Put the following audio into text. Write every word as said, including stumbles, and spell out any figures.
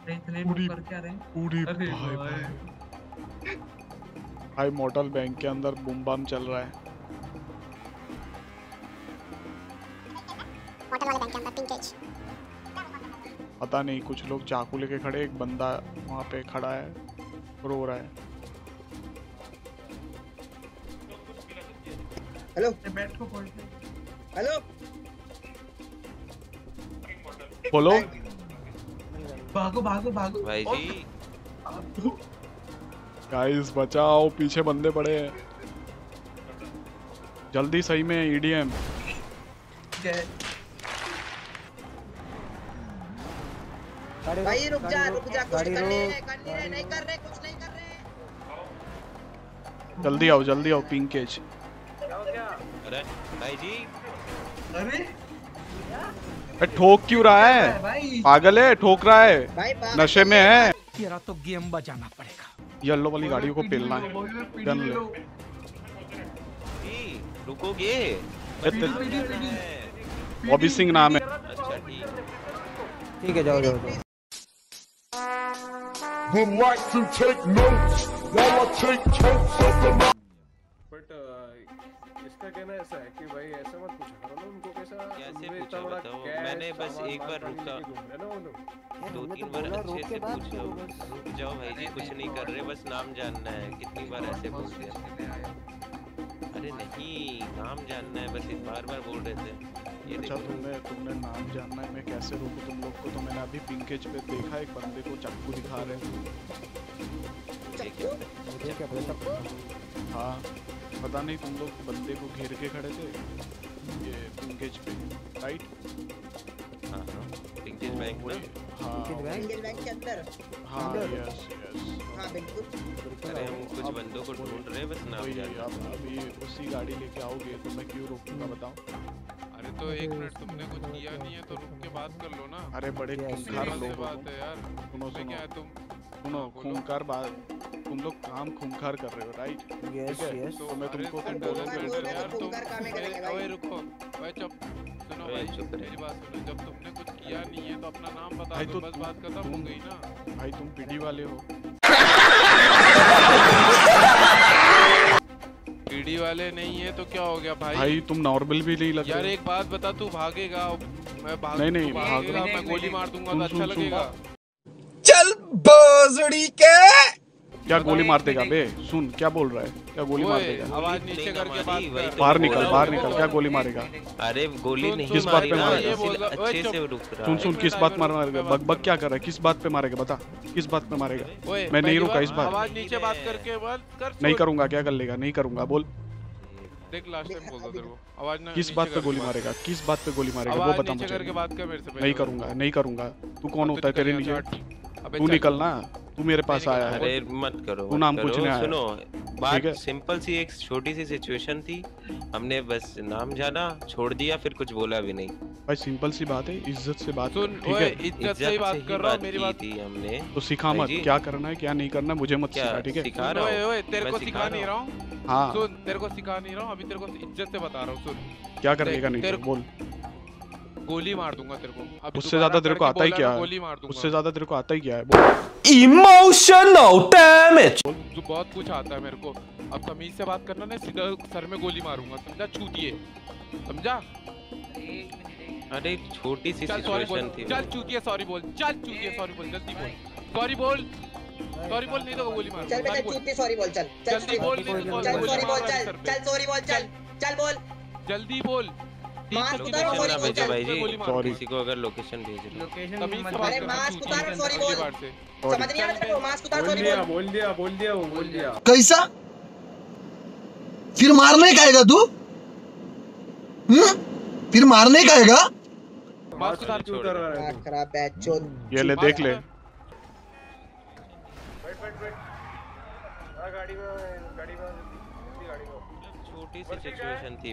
पूरी पूरी भाई भाई भाई मॉडल बैंक के अंदर बूम बाम चल रहा है। मॉडल वाले बैंक के अंदर पिंकेज। पता नहीं, कुछ लोग चाकू लेके खड़े, एक बंदा वहाँ पे खड़ा है रो रहा है। हेलो हेलो बोलो भागो भागो भागो भाई जी। गाइस बचाओ, पीछे बंदे पड़े हैं, जल्दी सही में ईडीएम। भाई रुक जा रुक जा, कुछ कर नहीं रहे कर नहीं रहे नहीं कर रहे कुछ नहीं कर रहे। जल्दी आओ जल्दी आओ पिंकेज। अरे भाई जी, अरे ठोक क्यों रहा है? पागल है, ठोक रहा है, नशे में है। तेरा तो गेम बजाना पड़ेगा। येलो वाली गाड़ियों को पेलना है, गन ले। रुकोगे? बॉबी सिंह नाम है। अच्छा ठीक ठीक है, जाओ जाओ जाओ। Would like to take notes while I take totes of the night. But इसका कहना ऐसा है कि भाई ऐसा मत पूछा करो ना उनको, कैसा कैसे पूछा बताओ। मैंने बस एक बार रुका, दो तीन बार अच्छे से पूछा। रुक जाओ भाई जी, कुछ नहीं कर रहे, बस नाम जानना है। कितनी बार ऐसे बोल दिया? अरे नहीं, नाम जानना है बस, एक बार बार बोल रहे थे। ये अच्छा तुमने तुमने नाम जानना है, मैं कैसे रोकूं तुम लोग को? तो मैंने अभी पिंकेज पे देखा एक बंदे को चाकू दिखा रहे हैं। हाँ पता नहीं, तुम लोग बंदे को घेर के खड़े थे ये पिंकेज पे, राइट? हाँ हाँ पिंकेज बैंक में। हाँ पिंकेज बैंक के अंदर। हाँ यस यस हाँ बिल्कुल। अरे हम कुछ बंदों को ढूंढ रहे हैं, बस नाम जानना। अब अभी उसी गाड़ी लेके आओगे तो मैं क्यों रोकूंगा बताओ? अरे तो एक मिनट, तुमने कुछ किया नहीं है तो रुक के बात कर लो ना। अरे बड़े खूंखार लोग हो बात है यार। सुनो सुनो क्या है तुम? सुनो खूंखार बात, तुम लोग काम खूंखार कर रहे हो, राइट? Yes yes. तो मैं तुमको तुम बोलोगे यार तुम। ओए रुको, ओए चुप, सुनो भाई मेरी बात सुनो। जब तुमने कुछ किया नहीं है तो अपना नाम बता दो, बस बात खत्म हो गई ना। भाई तुम पीडी वाले हो। पीडी वाले नहीं है तो क्या हो गया भाई? भाई तुम नॉर्मल भी नहीं लग रहे। यार एक बात बता, तू भागेगा मैं भाग नहीं नहीं भागेगा, मैं गोली मार दूंगा तो अच्छा लगेगा? चल बोजड़ी के क्या गोली मार देगा बे? सुन क्या बोल रहा है, क्या गोली मार देगा? आवाज नीचे करके बात कर। बाहर निकल बाहर निकल, क्या गोली मारेगा? अरे गोली नहीं किस बात पे मारेगा? अच्छे से रुक रहा। सुन सुन किस बात मार मारेगा? बक बक क्या कर रहा है? किस बात पे मारेगा बता, किस बात पे मारेगा? मैं नहीं रुका इस बार। आवाज नीचे बात करके बात कर। नहीं करूंगा, क्या कर लेगा? नहीं करूंगा, बोल। देख लास्ट टाइम बोल दो तेरे को, आवाज ना। किस बात पे गोली मारेगा? किस बात पे गोली मारेगा वो बता मुझे। करके बात कर मेरे से। नहीं करूंगा नहीं करूंगा। तू कौन होता है तेरे नीचे? तू निकलना, तू मेरे पास आया है। अरे मत करो, तू नाम पूछने आया। सुनो बात सिंपल सी, एक छोटी सी सिचुएशन थी, हमने बस नाम जाना, छोड़ दिया, फिर कुछ बोला भी नहीं। भाई सिंपल सी बात है, इज्जत से बात कर, ठीक है? इज्जत से ही बात कर रहा हूं, मेरी बात थी हमने। तो सिखा मत, क्या करना है क्या नहीं करना मुझे मत सिखा, ठीक है? सिखा रहा हूं। ओए ओए तेरे को सिखा नहीं रहा हूं। हां सुन, तेरे को सिखा नहीं रहा हूं, अभी तेरे को इज्जत से बता रहा हूं। सुन क्या करने का नहीं, बोल। गोली मार दूंगा तेरे को। उससे ज्यादा तेरे को आता ही क्या है? उससे ज्यादा तेरे को आता ही क्या है? Emotional damage. जो बहुत कुछ आता है मेरे को। अब तमीज से बात करना ना, सीधा सर में गोली मारूंगा, समझा? चूतिए, समझा? अरे छोटी सी सिचुएशन थी। चल चूतिए सॉरी बोल, चल चूतिए सॉरी बोल, जल्दी बोल सॉरी बोल, सॉरी बोल, नहीं तो गोली मार। चल बेटा चूतिए सॉरी बोल, चल जल्दी बोल, चल सॉरी बोल, चल चल सॉरी बोल, चल चल बोल, जल्दी बोल। लोकेशन ना भेजो भाई जी, किसी को अगर लोकेशन भेज रहे हो। अरे मास्क उतार सॉरी बोल, समझ नहीं आ रहा तेरे को? मास्क उतार सॉरी बोल। बोल दिया बोल दिया वो बोल दिया। कैसा? फिर मारने का आएगा तू? हम्म? फिर मारने का आएगा? मास्क उतार क्यों उतार रहा है? खराब बैच चोद। ये ले देख ले। बैठ बैठ बैठ, आ गाड़ी में गाड़ी में गाड़ी में। छोटी सी सिचुएशन थी।